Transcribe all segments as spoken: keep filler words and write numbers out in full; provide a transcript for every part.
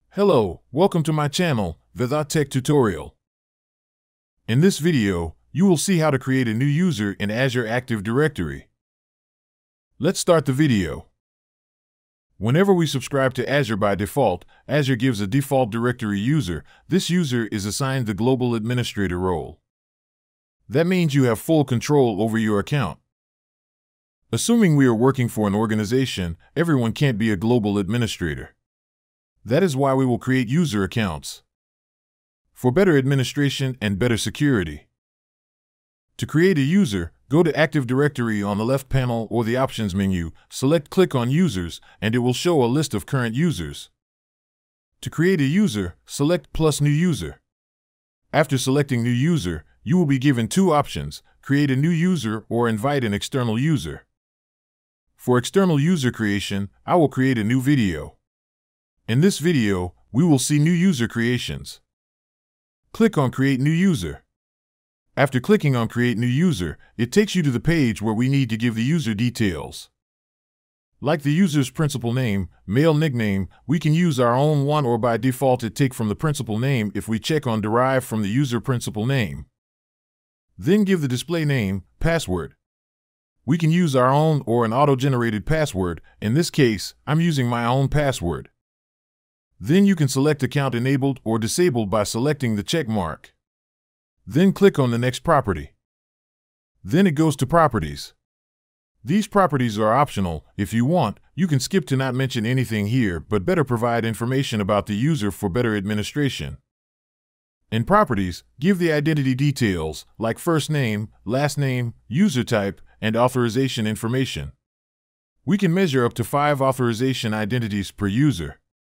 Hello, welcome to my channel, Vedha Tech Tutorial. In this video, you will see how to create a new user in Azure Active Directory. Let's start the video. Whenever we subscribe to Azure by default, Azure gives a default directory user. This user is assigned the Global Administrator role. That means you have full control over your account. Assuming we are working for an organization, everyone can't be a global administrator. That is why we will create user accounts for better administration and better security. To create a user, go to Active Directory on the left panel or the Options menu, select Click on Users, and it will show a list of current users. To create a user, select Plus New User. After selecting New User, you will be given two options: create a new user or invite an external user. For external user creation, I will create a new video. In this video, we will see new user creations. Click on Create New User. After clicking on Create New User, it takes you to the page where we need to give the user details. Like the user's principal name, mail nickname, we can use our own one or by default it take from the principal name if we check on Derive from the user principal name. Then give the display name, password. We can use our own or an auto-generated password. In this case, I'm using my own password. Then you can select Account Enabled or Disabled by selecting the check mark. Then click on the next property. Then it goes to Properties. These properties are optional. If you want, you can skip to not mention anything here, but better provide information about the user for better administration. In Properties, give the identity details, like first name, last name, user type, and authorization information. We can measure up to five authorization identities per user.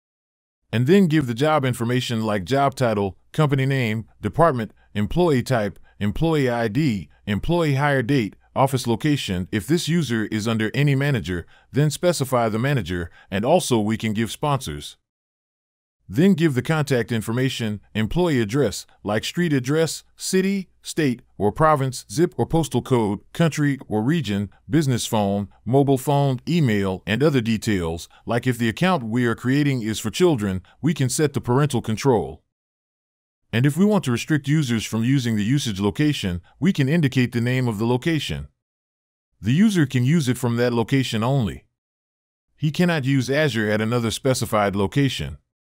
And then give the job information like job title, company name, department, employee type, employee I D, employee hire date, office location. If this user is under any manager, then specify the manager, and also we can give sponsors. Then give the contact information, employee address, like street address, city, state, or province, zip or postal code, country or region, business phone, mobile phone, email, and other details. Like if the account we are creating is for children, we can set the parental control. And if we want to restrict users from using the usage location, we can indicate the name of the location. The user can use it from that location only. He cannot use Azure at another specified location.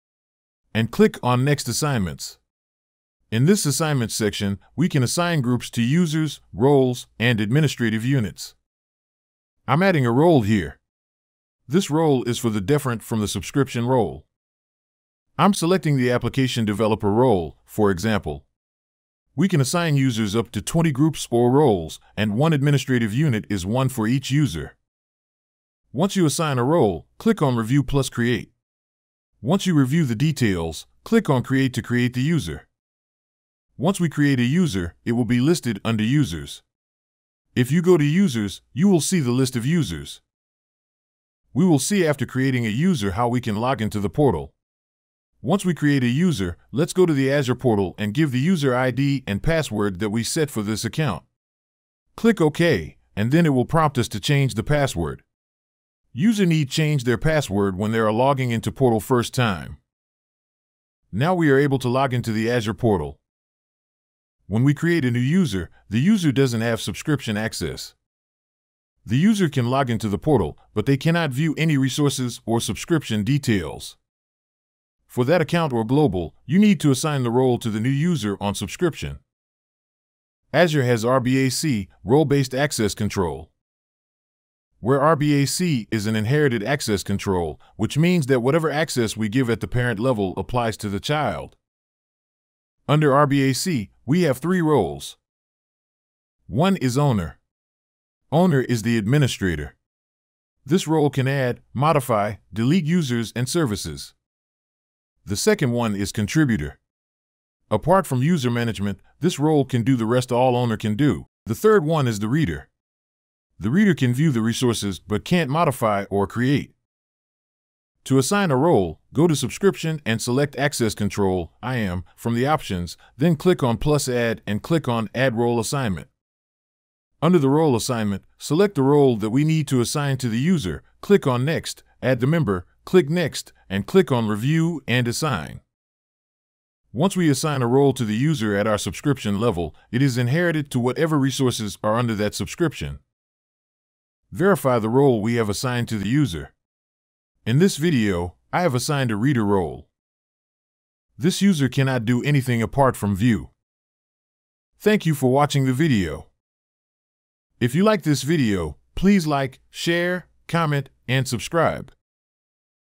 And click on Next Assignments. In this assignments section, we can assign groups to users, roles, and administrative units. I'm adding a role here. This role is for the different from the subscription role. I'm selecting the application developer role, for example. We can assign users up to twenty groups or roles, and one administrative unit is one for each user. Once you assign a role, click on Review plus Create. Once you review the details, click on Create to create the user. Once we create a user, it will be listed under Users. If you go to Users, you will see the list of users. We will see after creating a user how we can log into the portal. Once we create a user, let's go to the Azure portal and give the user I D and password that we set for this account. Click OK, and then it will prompt us to change the password. User need change their password when they are logging into portal first time. Now we are able to log into the Azure portal. When we create a new user, the user doesn't have subscription access. The user can log into the portal, but they cannot view any resources or subscription details. For that account or global, you need to assign the role to the new user on subscription. Azure has R B A C, Role-Based Access Control, where R B A C is an inherited access control, which means that whatever access we give at the parent level applies to the child. Under R B A C, we have three roles. One is Owner. Owner is the administrator. This role can add, modify, delete users and services. The second one is Contributor. Apart from user management, this role can do the rest all Owner can do. The third one is the Reader. The reader can view the resources but can't modify or create. To assign a role, go to Subscription and select Access Control, I A M, from the options, then click on Plus Add and click on Add Role Assignment. Under the role assignment, select the role that we need to assign to the user, click on Next, add the member, click Next, and click on Review and Assign. Once we assign a role to the user at our subscription level, it is inherited to whatever resources are under that subscription. Verify the role we have assigned to the user. In this video, I have assigned a reader role. This user cannot do anything apart from view. Thank you for watching the video. If you like this video, please like, share, comment, and subscribe.